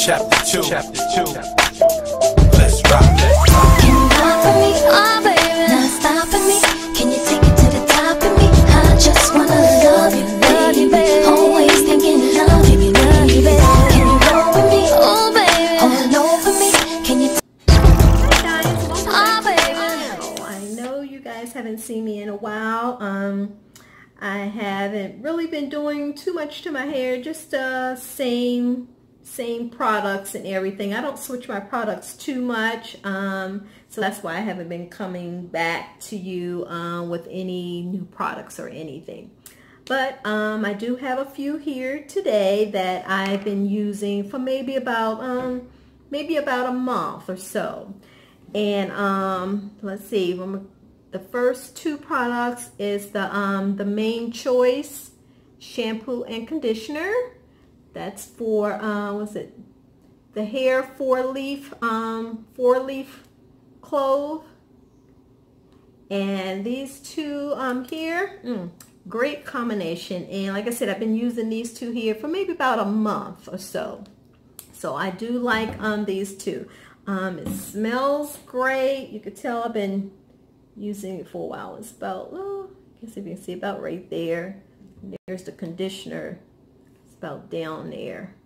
Chapter 2. Let's rock. Can you pop for me? Oh baby, not stopping me. Can you take it to the top of me? I just wanna love you, baby. Always thinking love you, baby. Can you roll with me? Oh baby, all over me. Can you? Hi guys, welcome Oh back to baby. my channel. I know you guys haven't seen me in a while. I haven't really been doing too much to my hair, just same products and everything. I don't switch my products too much, so that's why I haven't been coming back to you with any new products or anything. But I do have a few here today that I've been using for maybe about a month or so. And let's see, the first two products is the Main Choice shampoo and conditioner. That's for what's it? The hair four-leaf clove. And these two here, great combination. And like I said, I've been using these two here for maybe about a month or so. So I do like these two. It smells great. You could tell I've been using it for a while. It's about, well, I guess if you can see, about right there. And there's the conditioner. It's about down there.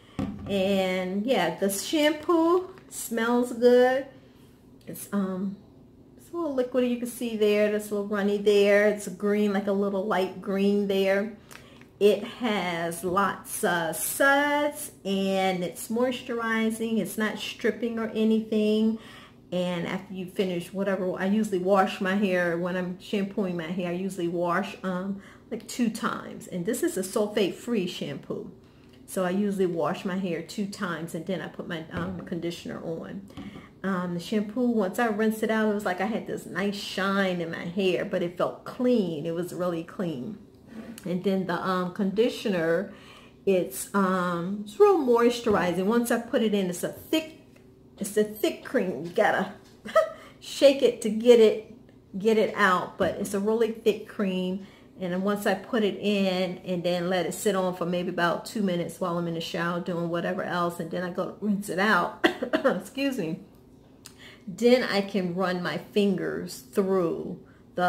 And yeah, the shampoo smells good. It's a little liquidy, you can see there. There's a little runny there. It's a green, like a little light green there. It has lots of suds and it's moisturizing. It's not stripping or anything. And after you finish whatever, I usually wash my hair when I'm shampooing my hair. I usually wash like 2 times. And this is a sulfate-free shampoo. So I usually wash my hair 2 times and then I put my conditioner on. The shampoo, once I rinsed it out, it was like I had this nice shine in my hair, but it felt clean. It was really clean. And then the conditioner, it's real moisturizing. Once I put it in, it's a thick cream. You gotta shake it to get it out, but it's a really thick cream. And then once I put it in and then let it sit on for maybe about 2 minutes while I'm in the shower doing whatever else, and then I go to rinse it out, excuse me, then I can run my fingers through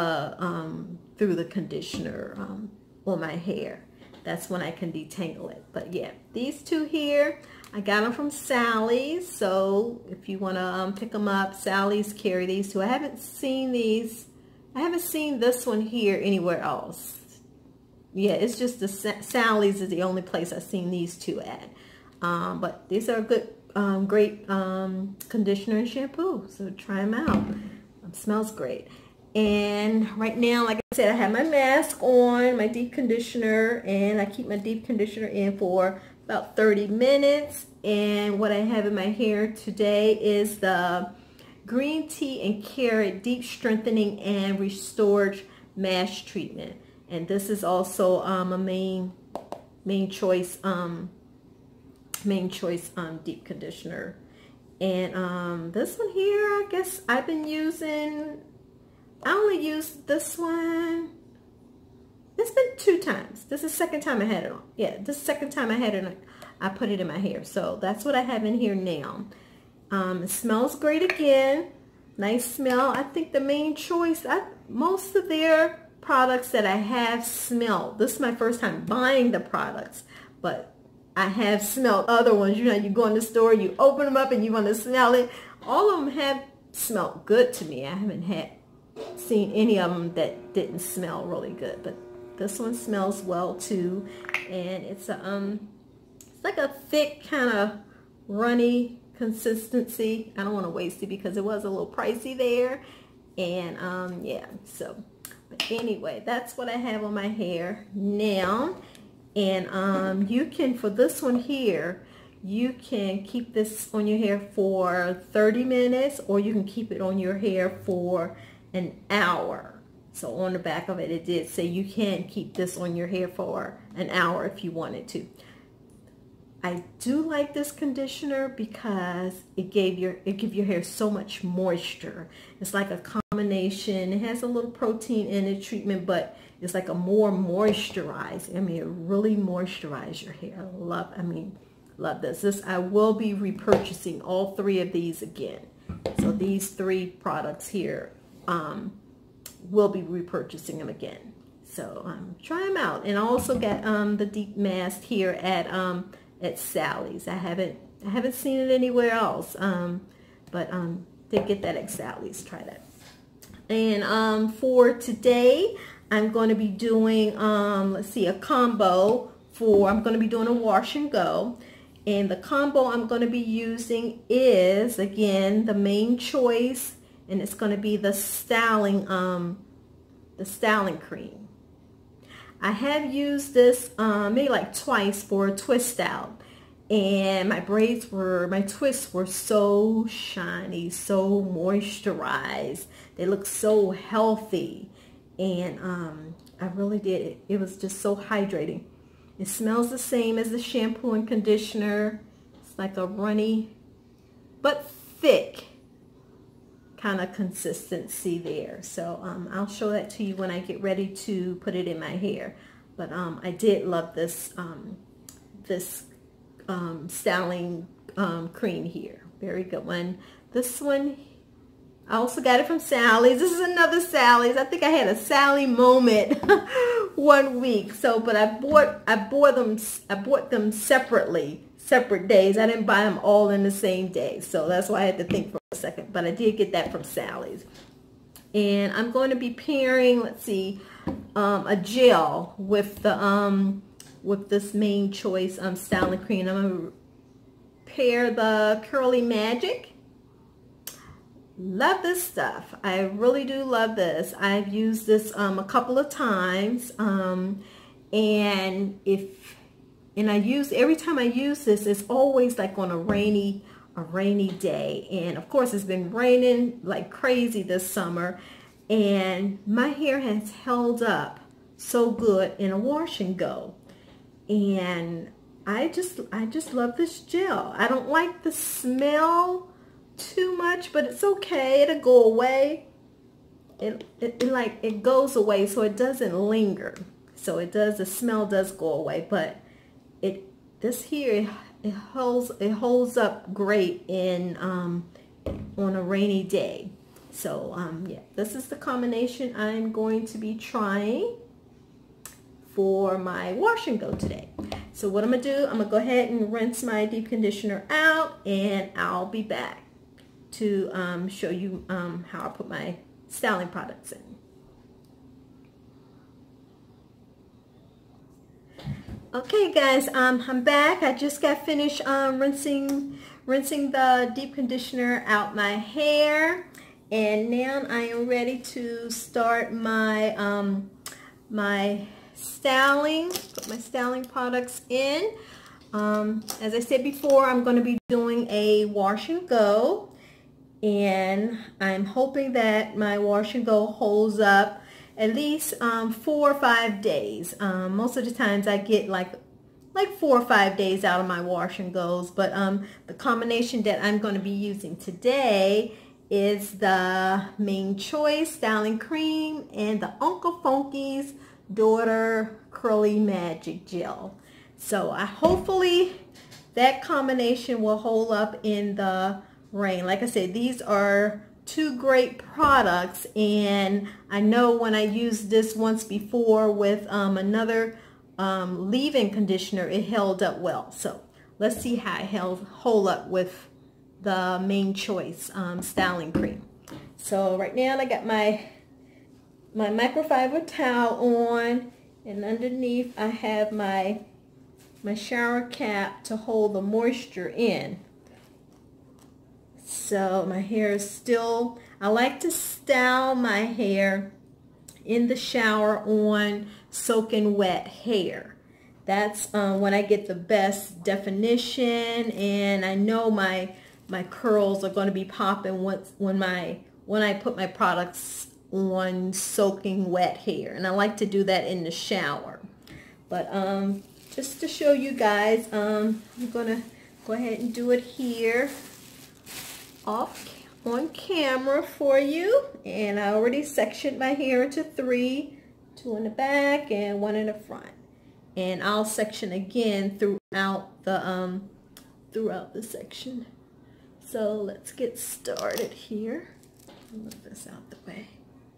the conditioner on my hair. That's when I can detangle it. But yeah, these two here, I got them from Sally's. So if you want to pick them up, Sally's carry these two. I haven't seen these. I haven't seen this one here anywhere else. Yeah, it's just the Sally's is the only place I've seen these two at. But these are good, great conditioner and shampoo. So try them out. Smells great. And right now, like I said, I have my mask on, my deep conditioner, and I keep my deep conditioner in for about 30 minutes. And what I have in my hair today is the Green Tea and Carrot Deep Strengthening and Restored Mask Treatment. And this is also a main choice deep conditioner. And this one here, I guess I've been using. I only used this one. It's been 2 times. This is the second time I had it on. Yeah, this is the second time I had it on. I put it in my hair. So that's what I have in here now. It smells great again. Nice smell. I think the Main Choice, most of their products that I have smelled. This is my first time buying the products, but I have smelled other ones. You know, you go in the store, you open them up and you want to smell it. All of them have smelled good to me. I haven't seen any of them that didn't smell really good, but this one smells well too. And it's it's like a thick kind of runny consistency. I don't want to waste it because it was a little pricey there. And yeah, so but anyway, that's what I have on my hair now. And you can, for this one here, you can keep this on your hair for 30 minutes or you can keep it on your hair for an hour. So on the back of it, it did say you can keep this on your hair for an hour if you wanted to. I do like this conditioner because it gives your hair so much moisture. It's like a combination. It has a little protein in it treatment, but it's like a more moisturized. I mean, it really moisturizes your hair. I mean, love this. I will be repurchasing all 3 of these again. So these 3 products here, will be repurchasing them again. So try them out. And I also got the deep mask here at Sally's. I haven't seen it anywhere else, but did get that at Sally's. Try that. And for today, I'm going to be doing let's see, a combo for, I'm going to be doing a wash and go. And the combo I'm going to be using is, again, the main choice, and it's going to be the styling cream. I have used this maybe like twice for a twist out, and my twists were so shiny, so moisturized. They look so healthy, and I really did it. It was just so hydrating. It smells the same as the shampoo and conditioner. It's like a runny but thick kind of consistency there. So I'll show that to you when I get ready to put it in my hair. But I did love this styling cream here. Very good one. This one, I also got it from Sally's. This is another Sally's. I think I had a Sally moment one week. So, but I bought them separately, separate days. I didn't buy them all in the same day. So that's why I had to think for a second. But I did get that from Sally's. And I'm going to be pairing, let's see, a gel with the with this main choice styling cream. I'm going to pair the Curly Magic. Love this stuff. I really do love this. I've used this a couple of times, and every time I use this, it's always like on a rainy day. And of course, it's been raining like crazy this summer, and my hair has held up so good in a wash and go. And I just love this gel. I don't like the smell too much, but it's okay. It'll go away. It goes away, so it doesn't linger. So it does. The smell does go away, but this here it holds up great in on a rainy day. So yeah, this is the combination I'm going to be trying for my wash and go today. So what I'm gonna do, I'm gonna go ahead and rinse my deep conditioner out, and I'll be back to show you how I put my styling products in. Okay guys, I'm back. I just got finished rinsing the deep conditioner out my hair, and now I am ready to start my put my styling products in. As I said before, I'm going to be doing a wash and go, and I'm hoping that my wash and go holds up at least 4 or 5 days. Most of the times I get like 4 or 5 days out of my wash and goes, but the combination that I'm going to be using today is the main choice styling cream and the Uncle Funky's Daughter Curly Magic Gel. So hopefully that combination will hold up in the rain. Like I said, these are 2 great products, and I know when I used this once before with another leave-in conditioner, it held up well. So let's see how it hold up with the main choice styling cream. So right now I got my microfiber towel on, and underneath I have my shower cap to hold the moisture in. So my hair is still, I like to style my hair in the shower on soaking wet hair. That's when I get the best definition, and I know my curls are going to be popping when I put my products on soaking wet hair. And I like to do that in the shower. But just to show you guys, I'm gonna go ahead and do it here on camera for you. And I already sectioned my hair into 3, 2 in the back and 1 in the front. And I'll section again throughout the throughout the section. So let's get started here. Move this out the way.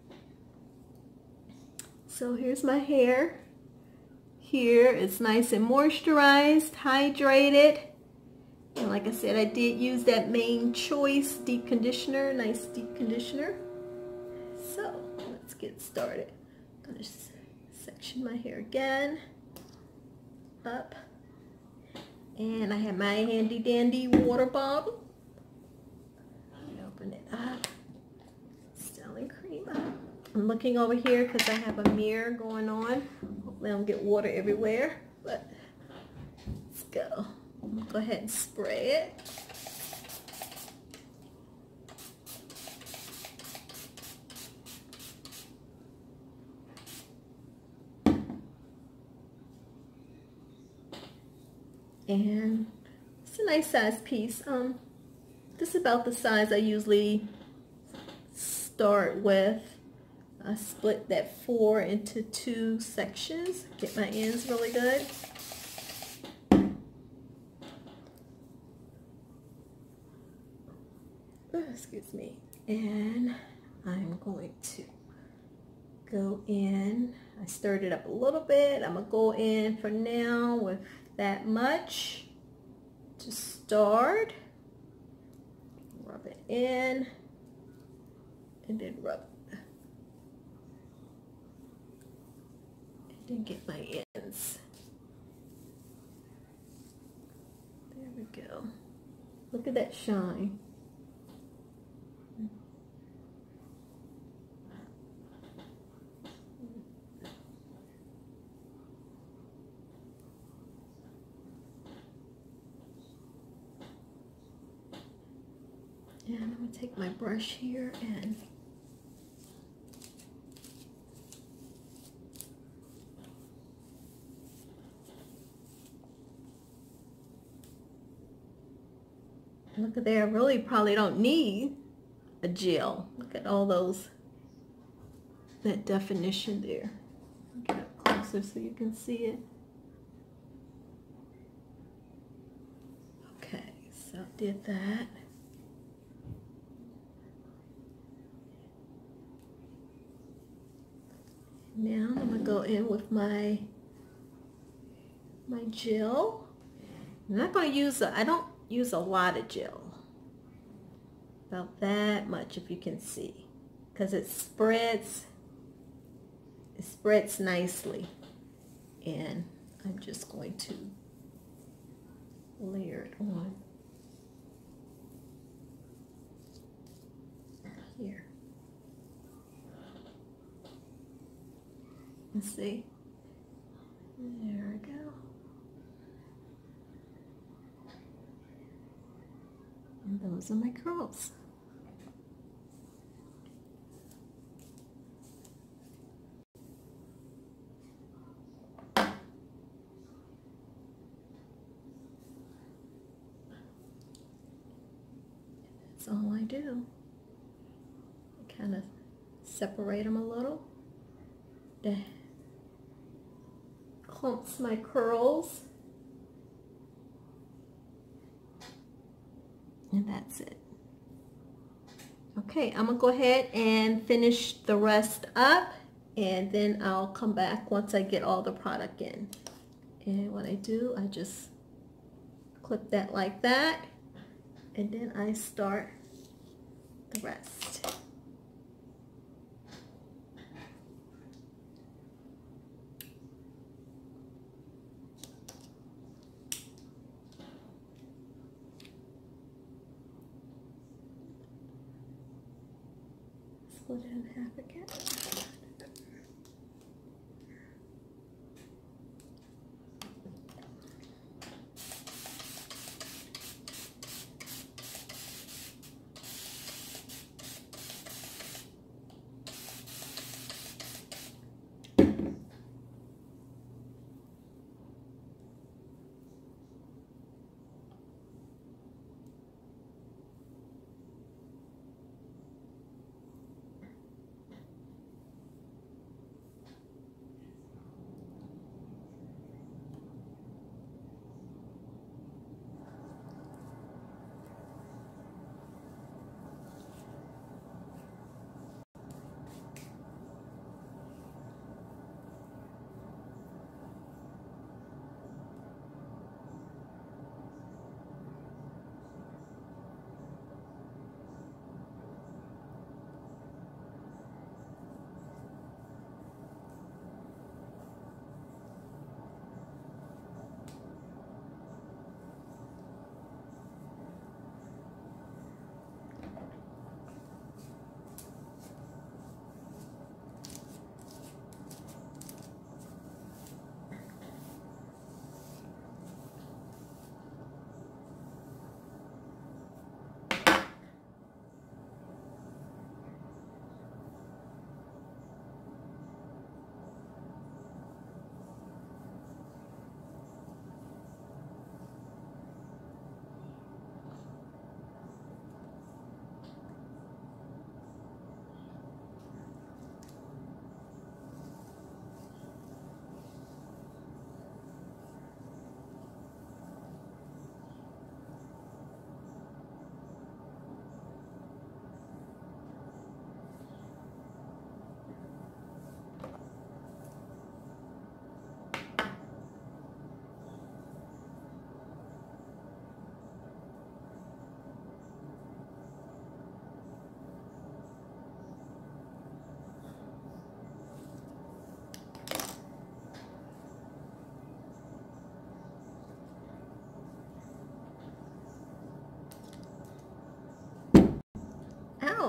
So here's my hair. Here it's nice and moisturized, hydrated. And like I said, I did use that Main Choice deep conditioner, nice deep conditioner. So let's get started. I'm gonna section my hair again, up. And I have my handy dandy water bottle. Open it up. Styling cream up. I'm looking over here because I have a mirror going on. Hopefully I don't get water everywhere, but let's go. Go ahead and spray it. And it's a nice size piece. This is about the size I usually start with. I split that 4 into 2 sections. Get my ends really good. Oh, excuse me. And I'm going to go in. I stirred it up a little bit. I'm going to go in for now with that much to start. Rub it in and then rub it. And then get my ends. There we go. Look at that shine. And I'm going to take my brush here and look at there. I really probably don't need a gel. Look at all those, that definition there. Get up closer so you can see it. Okay, so I did that. Now I'm going to go in with my gel. I'm not going to use I don't use a lot of gel. About that much, if you can see, because it spreads nicely. And I'm just going to layer it on here. Let's see. There we go. And those are my curls. That's all I do. Kind of separate them a little. That clumps my curls. And that's it. Okay, I'm gonna go ahead and finish the rest up, and then I'll come back once I get all the product in. And what I do, I just clip that like that, and then I start the rest. Split it in half again.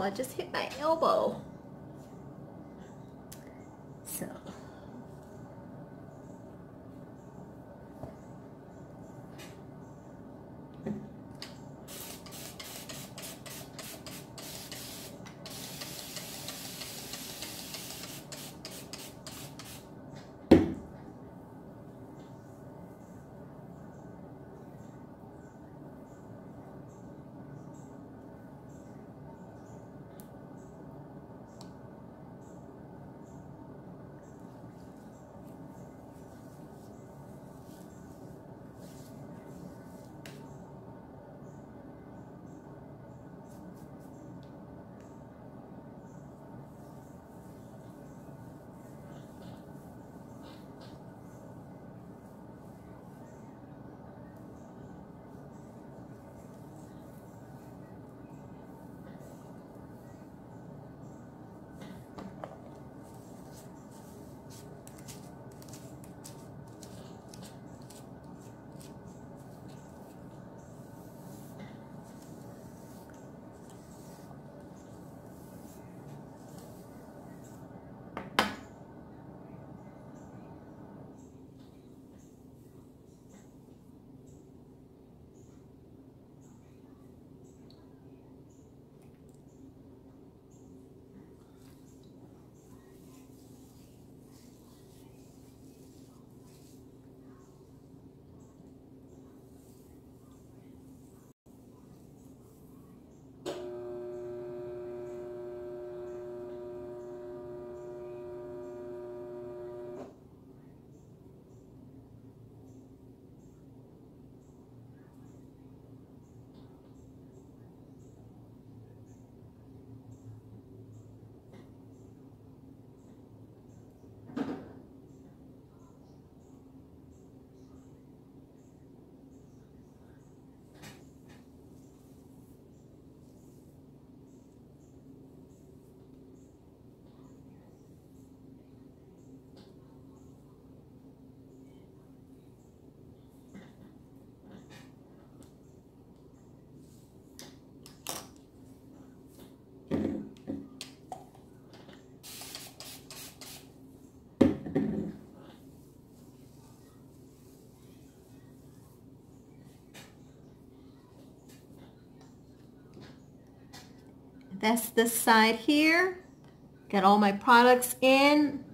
I just hit my elbow. So. That's this side here. Got all my products in.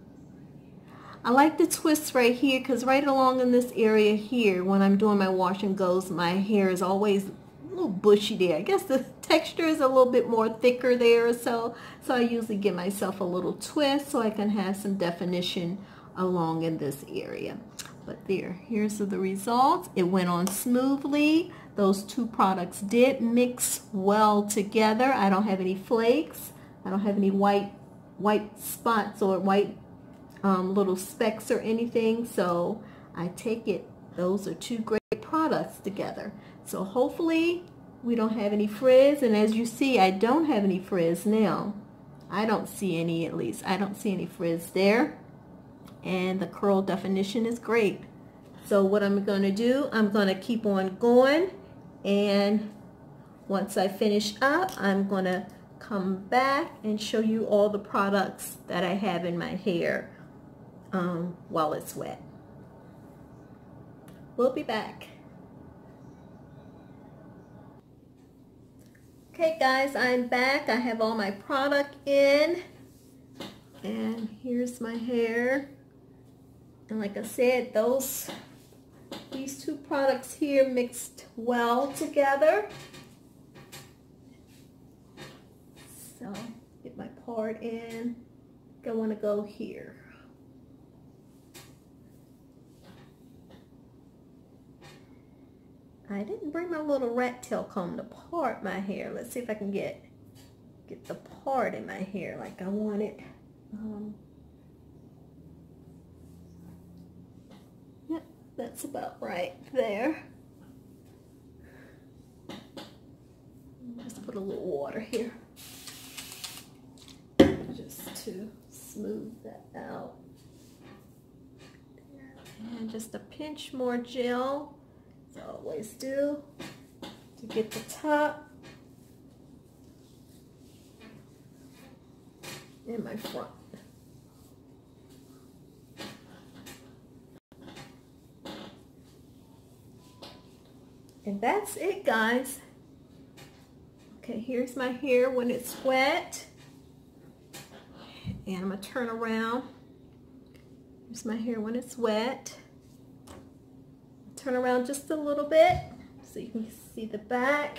I like the twist right here because right along in this area here, when I'm doing my wash and goes, my hair is always a little bushy there. I guess the texture is a little bit more thicker there or so. So I usually give myself a little twist so I can have some definition along in this area. But there, here's the results. It went on smoothly. Those two products did mix well together. I don't have any flakes. I don't have any white spots or white little specks or anything. So I take it those are two great products together. So hopefully we don't have any frizz. And as you see, I don't have any frizz now. I don't see any, at least. I don't see any frizz there. And the curl definition is great. So what I'm going to do, I'm going to keep on going, and once I finish up, I'm going to come back and show you all the products that I have in my hair while it's wet. We'll be back. Okay guys, I'm back. I have all my product in, and here's my hair. And like I said, these two products here mixed well together. So get my part in. I want to go here. I didn't bring my little rat tail comb to part my hair. Let's see if I can get the part in my hair like I want it. Yep, that's about right there. Just put a little water here just to smooth that out. And just a pinch more gel, as I always do, to get the top. in my front. And that's it, guys. Okay, here's my hair when it's wet. And I'm going to turn around. Here's my hair when it's wet. Turn around just a little bit so you can see the back.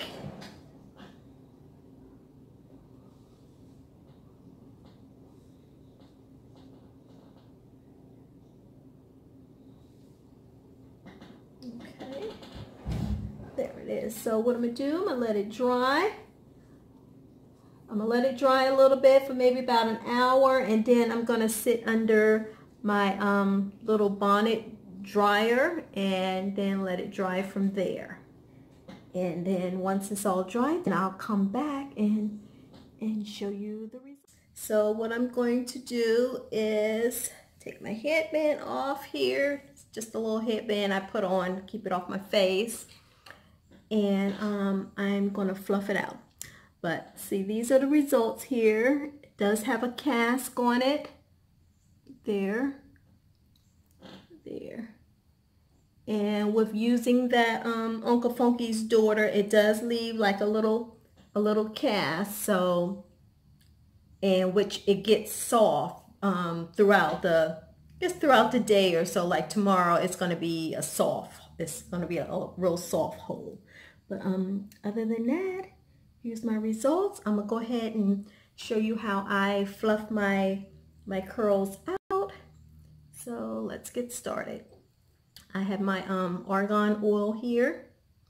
Okay, there it is. So what I'm going to do, I'm going to let it dry. I'm going to let it dry a little bit for maybe about an hour, and then I'm going to sit under my little bonnet dryer and then let it dry from there. And then once it's all dry, then I'll come back and show you the results. So what I'm going to do is take my headband off here. It's just a little headband I put on, keep it off my face. And I'm going to fluff it out. But see, these are the results here. It does have a cast on it. There. There. And with using that Uncle Funky's daughter, it does leave like a little cast. So, and which it gets soft throughout the day or so. Like tomorrow, it's going to be it's going to be a real soft hole. But other than that, here's my results. I'm gonna go ahead and show you how I fluff my curls out. So let's get started. I have my argan oil here,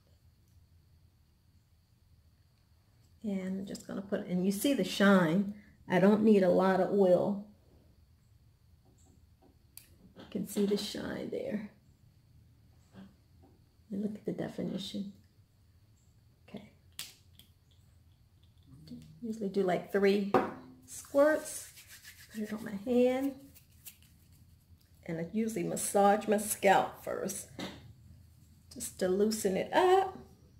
and I'm just gonna put it, and you see the shine. I don't need a lot of oil. You can see the shine there. And look at the definition. Okay. Usually do like 3 squirts. Put it on my hand. And I usually massage my scalp first, just to loosen it up.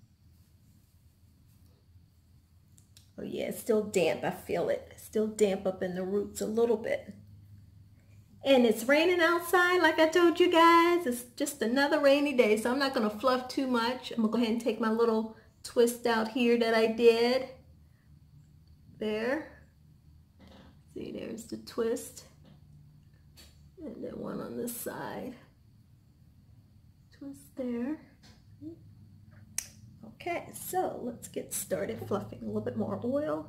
Oh yeah, it's still damp. I feel it. It's still damp up in the roots a little bit. And it's raining outside, like I told you guys. It's just another rainy day, so I'm not going to fluff too much. I'm going to go ahead and take my little twist out here that I did. There. See, there's the twist. And then one on this side. Twist there. Okay, so let's get started fluffing. A little bit more oil.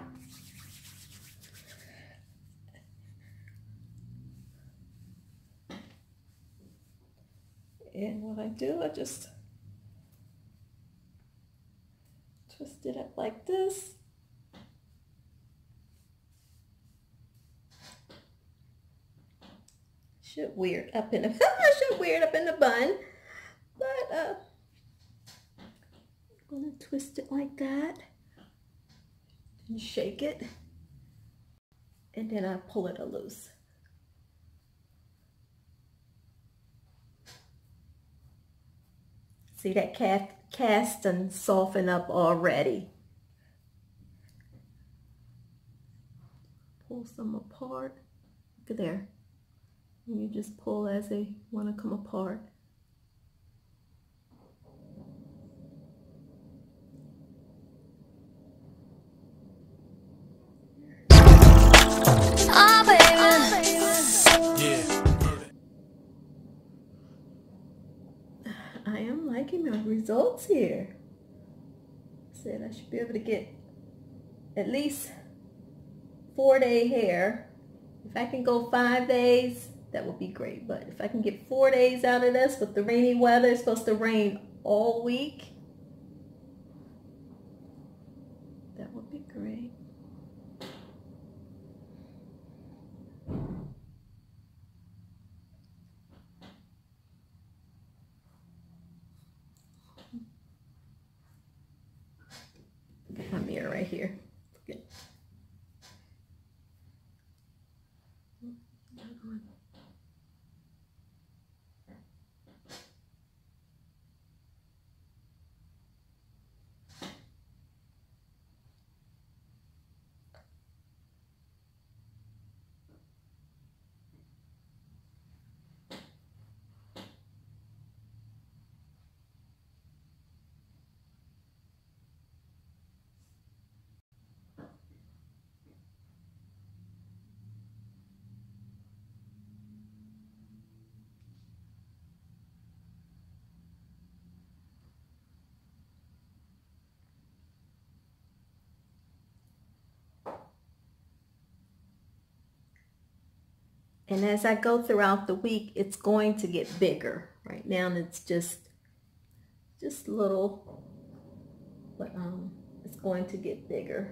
And what I do, I just twist it up like this. Should wear it up in the bun, but I'm gonna twist it like that and shake it, and then I pull it loose. See that cast and soften up already. Pull some apart. Look at there. And you just pull as they want to come apart. Oh, baby. Yeah. I am liking my results here. Said I should be able to get at least 4-day hair. If I can go 5 days, that would be great. But if I can get 4 days out of this with the rainy weather, it's supposed to rain all week, that would be great. Got my mirror right here. Good. And as I go throughout the week, it's going to get bigger. Right now it's just little, but it's going to get bigger.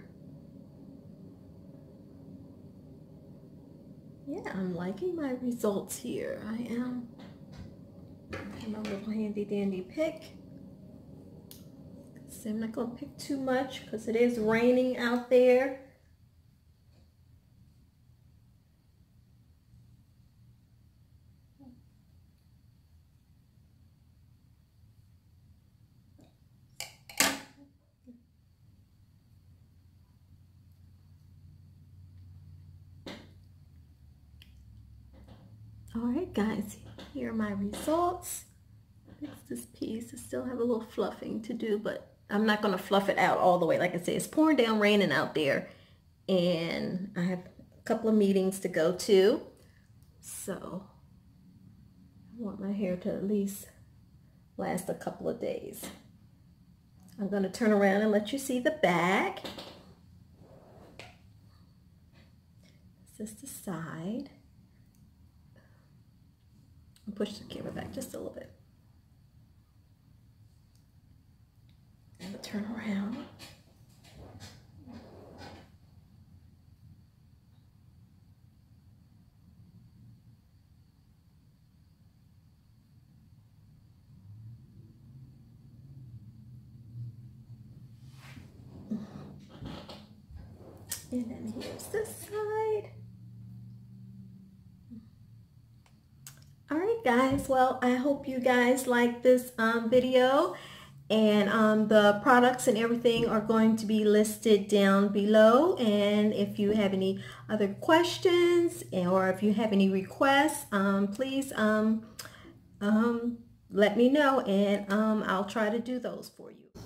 Yeah, I'm liking my results here. I am. And my little handy dandy pick. So I'm not going to pick too much because it is raining out there. All right, guys, here are my results. Fix this piece. I still have a little fluffing to do, but I'm not going to fluff it out all the way. Like I said, it's pouring down raining out there, and I have a couple of meetings to go to. So I want my hair to at least last a couple of days. I'm going to turn around and let you see the back. This is the side. I'll push the camera back just a little bit. And turn around. And then here's this side. All right, guys. Well, I hope you guys like this video. And the products and everything are going to be listed down below. And if you have any other questions or if you have any requests, please let me know, and I'll try to do those for you.